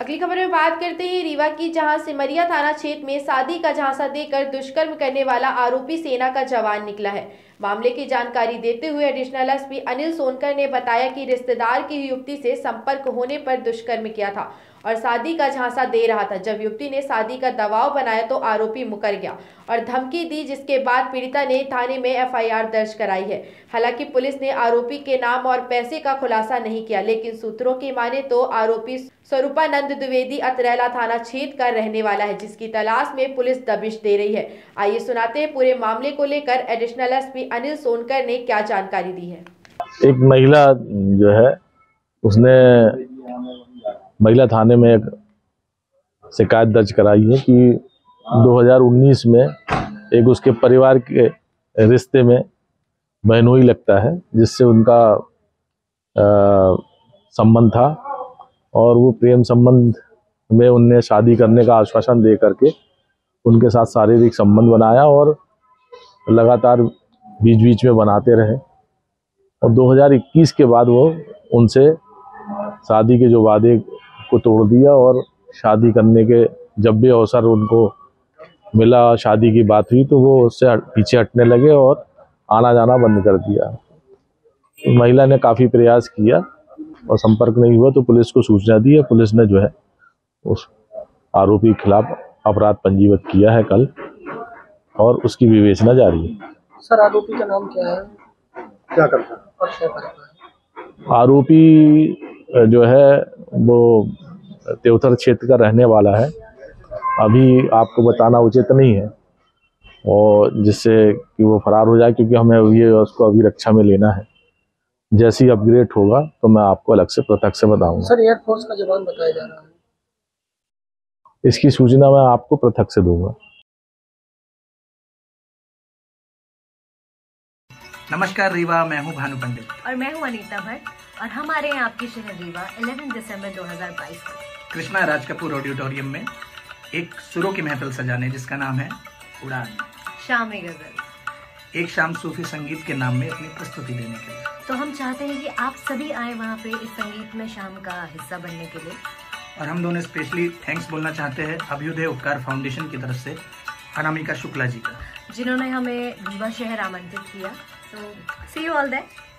अगली खबर में बात करते हैं रीवा की, जहां सिमरिया थाना क्षेत्र में शादी का झांसा देकर दुष्कर्म करने वाला आरोपी सेना का जवान निकला है। मामले की जानकारी देते हुए एडिशनल एसपी अनिल सोनकर ने बताया कि रिश्तेदार की युवती से संपर्क होने पर दुष्कर्म किया था और शादी का झांसा दे रहा था। जब युवती ने शादी का दबाव बनाया तो आरोपी मुकर गया और धमकी दी, जिसके बाद पीड़िता ने थाने में एफआईआर दर्ज कराई है। हालांकि पुलिस ने आरोपी के नाम और पैसे का खुलासा नहीं किया, लेकिन सूत्रों की माने तो आरोपी स्वरूपानंद द्विवेदी अतरैला थाना क्षेत्र का रहने वाला है, जिसकी तलाश में पुलिस दबिश दे रही है। आइए सुनाते हैं पूरे मामले को लेकर एडिशनल एसपी अनिल सोनकर ने क्या जानकारी दी है। एक महिला जो है उसने महिला थाने में एक शिकायत दर्ज कराई है कि 2019 में एक उसके परिवार के रिश्ते में बहनोई लगता है, जिससे उनका संबंध था और वो प्रेम संबंध में उनने शादी करने का आश्वासन दे करके उनके साथ शारीरिक संबंध बनाया और लगातार बीच बीच में बनाते रहे। और 2021 के बाद वो उनसे शादी के जो वादे को तोड़ दिया और शादी करने के जब भी अवसर उनको मिला, शादी की बात हुई तो वो उससे पीछे हटने लगे और आना जाना बंद कर दिया। तो महिला ने काफ़ी प्रयास किया और संपर्क नहीं हुआ तो पुलिस को सूचना दी है। पुलिस ने जो है उस आरोपी के खिलाफ अपराध पंजीबद्ध किया है कल और उसकी विवेचना जारी है। सर, आरोपी का नाम क्या है, क्या करता है और क्या करता है? आरोपी जो है वो त्योथर क्षेत्र का रहने वाला है। अभी आपको बताना उचित नहीं है और जिससे कि वो फरार हो जाए, क्योंकि हमें ये उसको अभी रक्षा में लेना है। जैसे ही अपग्रेड होगा तो मैं आपको अलग से पृथक से बताऊंगा। सर, एयरफोर्स का जवान बताया जा रहा है, इसकी सूचना मैं आपको पृथक से दूंगा। नमस्कार रीवा, मैं हूं भानु पंडित और मैं हूं अनीता भट्ट और हम आ रहे हैं आपके शहर रीवा 11 दिसंबर 2022 को कृष्णा राज कपूर ऑडिटोरियम में एक सुरों की महफिल सजाने, जिसका नाम है उड़ान शाम-ए गजल, एक शाम सूफी संगीत के नाम में अपनी प्रस्तुति देने के लिए। तो हम चाहते हैं कि आप सभी आए वहाँ पे इस संगीत में शाम का हिस्सा बनने के लिए। और हम दोनों स्पेशली थैंक्स बोलना चाहते हैं अभ्युदय उपकार फाउंडेशन की तरफ से अनामिका शुक्ला जी का, जिन्होंने हमें रीवा शहर आमंत्रित किया। तो सी यू ऑल देयर।